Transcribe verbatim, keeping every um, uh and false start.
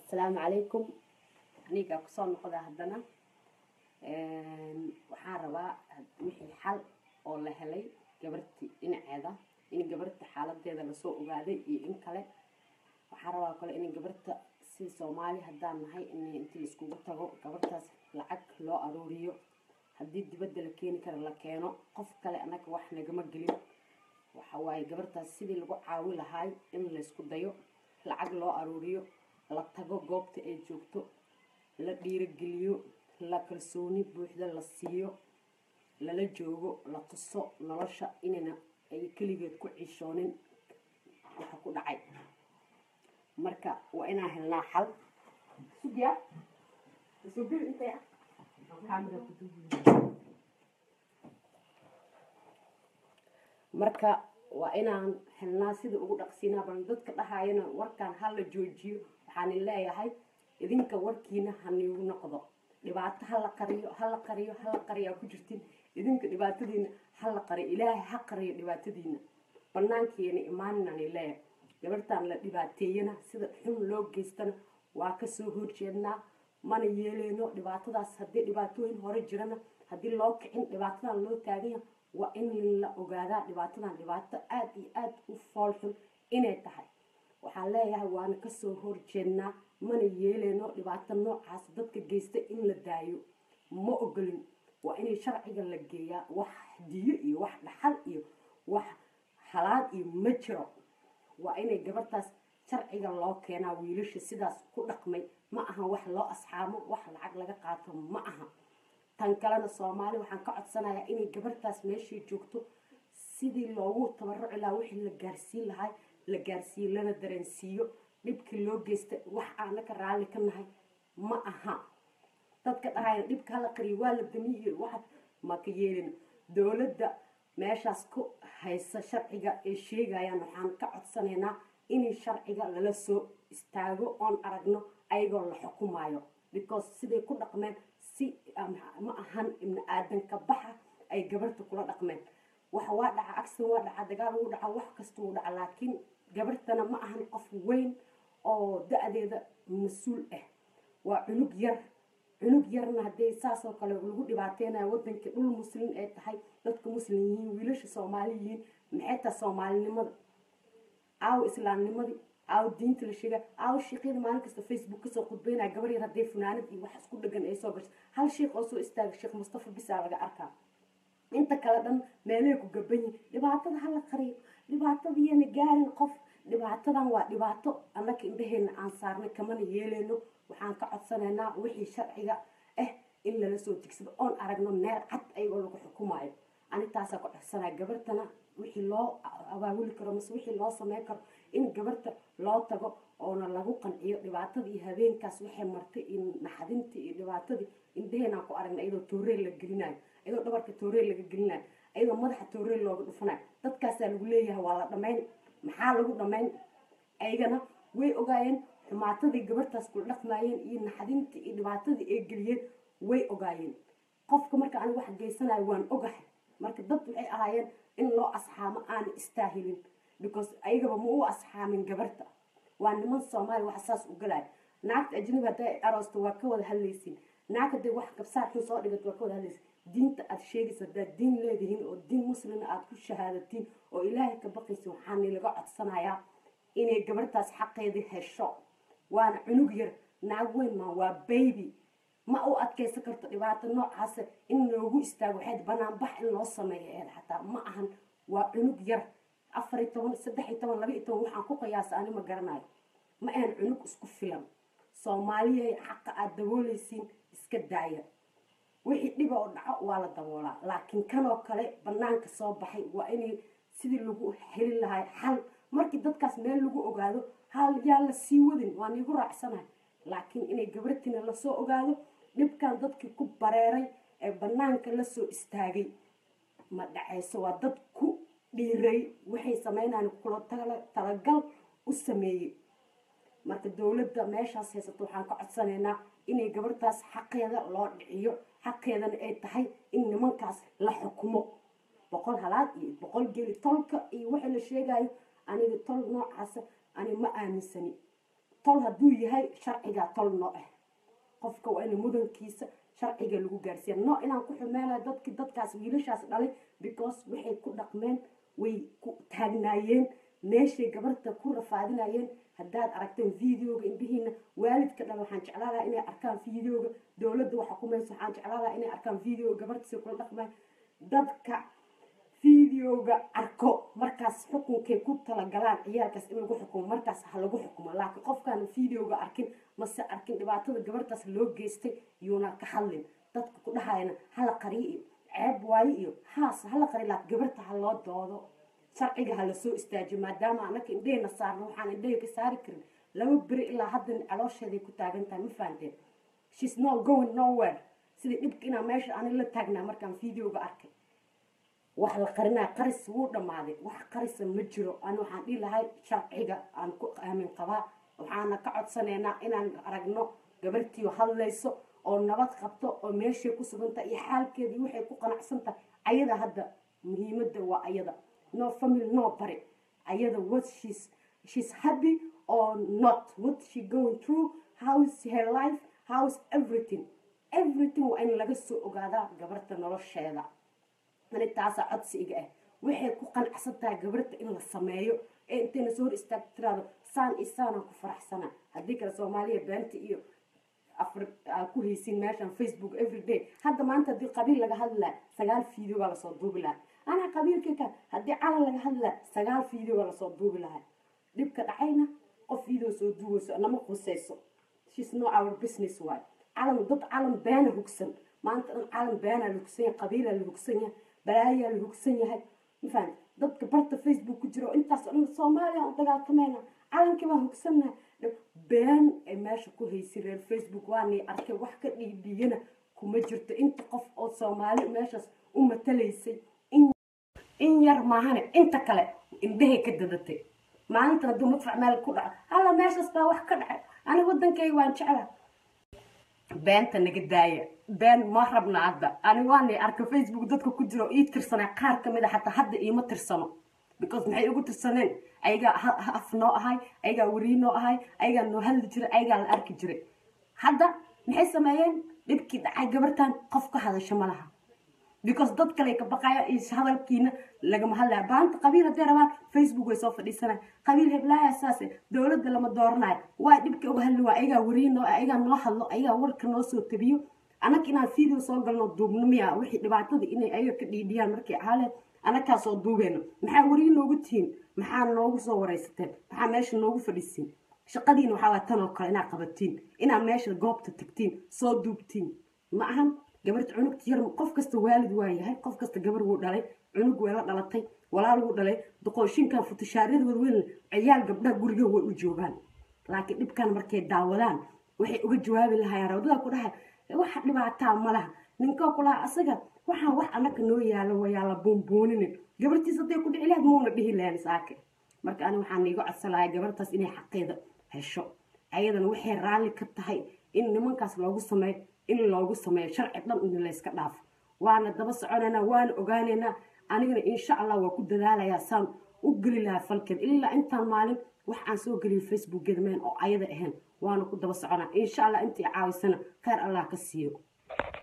السلام عليكم. أنيقا كسون نقضى هدنا waxaan rabaa wixii xal oo la helay gabartii dhinaceeda in gabarta xaaladeeda la soo ogaaday iyo in kale waxaan rabaa kale in gabarta si Soomaali hadaan nahay in intii isku tago gabartaas lacag loo arooriyo hadii dibadda la keeni karo la keeno qof kale anaga wax nagama gelin waxa waay gabartaas sidii lagu caawi lahaay in la isku dayo lacag loo arooriyo la tago goobta ay joogto la dhiirigeliyo la kalsooni buuxda la siiyo lala joogo la tuso nolosha inayna ay kaligeed ku ciishoonin waxa ku dhacay marka waa inaan helnaa xal sugiya sugiya intee kaamira ku duubiyo marka waa inaan helnaa sida ugu dhaqsiinaa bal dadka dhahaayana warkaan hal la joojiyo waxaan leeyahay idinka warkiina haniigu noqdo dhibaato hala qariyo hala qariyo hala qariyo ku jirtiin idinka dhibaatadiina hala qariyo ilaahay ha qariyo dhibaatadiina banaankeena imaanana ilaahay gabartan la dhibaateeyana sida xun loo geystana waa ka soo horjeednaa mana yeeleeno dhibaatadaas hadii dhibaatooyin hore jirana hadii loo kicin dhibaatadan loo taagay waa in la ogaadaa dhibaatadan dhibaato aad iyo aad u foolxun inay tahay waxaan leeyahay waana ka soo horjeednaa mana yeeleeno dhibaato noocaas dadka geysta in la daayo ma ogolin waa in sharciga la geeyaa wax diyo iyo wax dhaxal iyo wax xalaal iyo ma jiro waa in gabartaas sharciga loo keenaa wiilasha sidaas ku dhaqmay ma aha wax loo asxaamo wax lacag laga qaato ma aha tan kalena Soomaali waxaan ka codsanayaa in gabartaas meeshii joogto sidii loogu tabaruci lahaa wixii la gaarsiin lahaa la gaarsiin lana dareensiiyo dhibkii loo geystay wax aan ka raali ka nahay ma aha dadka dhahay dhibka la qariyo waa la damiyo wax ma ka yeelin dawladda meeshaas ku haysa sharciga ee sheegayaan waxaan ka codsanaynaa in sharciga lala soo istaago on aragno ayagoo la xukumayo because sidee ku dhaqmeen si ma ahan in aadan ka baxa ay gabarta kula dhaqmeen waxa waa dhaca agsan waa dhaca dagaal uu dhaca wax kasta uu dhaca laakiin gabartana ma ahan qof weyn oo da'deeda mas'uul ah waa cunug yar cunug yarna hadii saas oo kale lagu dhibaateenayo wadanka dhul muslim ay tahay dadka muslimiin wiilasha Soomaaliyiin maxay ta Soomaalinimada aw islaamnimada aw diinta la sheega aw shaqada maalin kasta Facebook ka soo qudbeynaa gabar yar hadii funaanad iyo wax isku dhagan ay soo gashay hal sheekh oo soo istaag sheekh Mustafa bisa laga arkaa inta kala dhan meelay ku gaban dhibaatada hal qariyo dhibaatadiyana gaarin qof dhibaatadan waa dhibaato annaka indhaheena aan saarnay kamana yeeleeno waxaan ka codsanaynaa wixii sharciga ah in la soo tigsado on aragno meel cad ayagoo lagu xukumayo anitaas ka codsanaa gabartana wixii loo abaabuli karo mas wixii loo sameey karo in gabarta loo tago oo lagu qanciyo dhibaatadii habeenkaas waxay martay in naxadintii iyo dhibaatadii indhaheena ku aragnay iyadoo tooreel la gelinayo iyadoo dhabarka tooreel laga gelinayo iyadoo madaxa tooreel looga dhufanayo dadkaas lagu leeyahay waa la dhameyn maxaa lagu dhameyn ayagana way ogaayeen xumaatadii gabartaas ku dhaqmayeen iyo naxadintii iyo dhibaatadii ay geliyeen way ogaayeen qofka marka aan wax geysanayo waan ogahay marka dad waxay ahaayeen in loo asxaamo aan istaahilin because ayagaba ma u asxaamin gabarta waa niman Soomaali wax saas u galay naagta ajnabi haday aroosto waa ka wada hadlaysin naagta wax kabsaar xun soo dhigato waa ka wada hadlaysin diinta aad sheegaysa dad diin leedihiin oo diin muslim aad ku shahaadatiin oo Ilaahay ka baqayso waxaan laga codsanayaa inay gabartaas xaqeeda hesho waana cunug yar naag weyn ma waa baby ma u adkaysan karto dhibaato noocaas in loogu istaago waxay banaan bax in loo sameeyo xataa ma ahan waa cunug yar afar iyo toban saddex iyo toban laba iyo toban waxaan ku qiyaasay ani ma garanayo ma aan cunug isku filan Soomaaliyeey xaq aad dabooleysiin iska daaya wixii dhib oo dhaco waa la daboolaa laakiin kan oo kale banaanka soo baxay waa in sidii lagu heli lahaa xal markii dadkaas meel lagu ogaado hal yaa la sii wadin waan igu raacsanahay laakiin inay gabartina la soo ogaado dhibkan dadkii ku bareeray ee banaanka la soo istaagay ma dhacayso waa dad ku dhiiray waxay sameynayaan kula talagal u sameeyay marka dawladda meeshaas haysato waxaan ka codsanaynaa inay gabartaas xaqeeda loo dhiciyo xaqeedana ay tahay in nimankaas la xukumo boqol halaad iyo boqol geli tolka iyo waxa la sheegayo aniga tol noocaas ani ma aaminsani tol hadduu yahay sharcigaa tol noo ah qofka waa ina mudankiisa sharciga lagu gaarsiiya no inaan ku xumeynaa dadkii dadkaas wiilashaas dhalay because waxay ku dhaqmeen way ku taagnaayeen meeshay gabarta ku rafaadinayeen haddaad aragteen videoga indhihiina waalidka dhan waxaan jeclaan lahaa inay arkaan videoga dowladda waxa ku mayso waxaan jeclaan lahaa inay arkaan videoga gabartiisa kula dhaqmaan dadka videoga arko markaas xukunkay ku talagalaan ciyaalkaas in lagu xukumo markaas ha lagu xukumo laakiin qofkaan videoga arkin mase arkin dhibaatada gabartaas loo geystay yuuna ka hadlin dadka ku dhahayana hala qariyo iyo ceeb waayo iyo haas hala qariyo laakiin gabarta ha loo doodo sharciga ha lasoo istaajiyo maadaama anaka indhehena saarno waxaan indhehe ka saari karin laba beri ilaa haddan caloosheeday ku taagan tahay ma fahanteen she's not going nowhere sidii dhibka inaa meesha ani la taagnaa markaan videoga arkay wax la qarinaa qaris wuu dhammaaday wax qarisa ma jiro ani waxaan dhihi lahay sharciga aan ku aamin qabaa waxaana ka codsanaynaa inaan aragno gabartiioo hadlayso oo nabad qabto oo meeshay ku sugantahay iyo xaalkeedii waxay ku qanacsan tahay ayada hadda muhiimadda waa ayada no family no bari ayada what she's she's happy or not what she going through how is her life how is everything everything waa in laga soo ogaadaa gabarta nolosheeda ani taasa codsiga ah waxay ku qanacsan tahay gabarta in la sameeyo ee intayna soo hor istaagto tiraado saan iyo saanaan ku faraxsana haddii kale soomaaliya beenta iyo afar ku haysiin meeshan facebook everyday hadda maanta haddii qabiil laga hadlaa sagaal video baa lasoo duubi lahaa anaa qabiilkayka haddii calan laga hadlaa sagaal video baa lasoo duubi lahaa dhibka dhacayna qof video soo duubayso nama qusayso she's no our business waay calan dad calan beena hugsan maanta dhan calan beenaa la hugsan yahay qabiilaa la hugsan yahay balaayaa la hugsan yahay mafahant dadka barta facebook ku jiro intaas oo dhan soomaaliya aan dagaalkamayna calankii baan hugsannahay been ay meesha ku haysi reer facebook waanay arkay wax ka dhiidhiigana kuma jirto inta qof oo soomaali meeshaas u matalaysay in yar maahane inta kale indhahay ka dadatay maalintan hadduu madfac meel ku dhaco halla meeshaas baa wax ka dhacay ani waddankayga waan jeclaa beenta naga daaya been ma rabna hadda ani waanay arka facebook dadka ku jiro ii tirsanaa qaar ka mid a xataa hadda iima tirsano because maxay ugu tirsaneen ayagaa af noo ahay ayagaa warii noo ahay ayagaa noo hadli jiray ayagaa la arki jiray hadda maxay sameeyeen dhibkii dhacay gabartan qof ka hadasho ma laha because dad kale ka baqaya is hadalkiina lagama hadlaya baanta qabiil haday rabaan facebook way soo fadhiisanay qabiil heblaha asaas dawladda lama dooranayo waa dhibka uga hadli waa ayagaa warii noo ayagaa noo hadlo ayagaa warka noo soo tabiyo anaka inaan video soo galno duubno miya wixii dhibaatada inay ayaga ka dhiidhiyaan markay xaaleen anakaa soo duubeeno maxaa warii noogu tihiin maxaa noogu soo waraysateen maxaa meesha noogu fadhiisiin shaqadiina waxaa waa tan oo kale inaad qabatiin inaad meesha goobta tagtiin soo duubtiin ma ahan gabarta cunugta yar qof kasta waalid waa yahay qof kasta gabar wuu dhalay cunug weela dhalatay walaal wuu dhalay doqooshinkan futashaariyada wadweyn ciyaal gabdhaha guriga way u joogaan laakiin dhibkan markay daawadaan waxay uga jawaabi lahaayeen rawdada ku dhahay waxa dhibaataa ma laha ninkoo kula asaga waxaan wax anaka noo yaalo wayaa la boonbooninin gabartiisa haday ku dhici lahayd muuna dhihi lahayn saake marka ani waxaan iiga codsalahay gabartaas inay xaqeeda hesho ayadana waxay raalli ka tahay in nimankaas loogu sameeyo in loogu sameeyo sharci dhan in la iska dhaafo waana daba soconaynaa waana ogaanaynaa anigana insha allah waa ku dadaalayaa saan u geli lahaa falkeed ilaa intaan maalin wax aan soo geliyo facebookeeda meen oo ayada ahayn waana ku daba soconaa insha allah intii caawisana khayr allah ka siiyo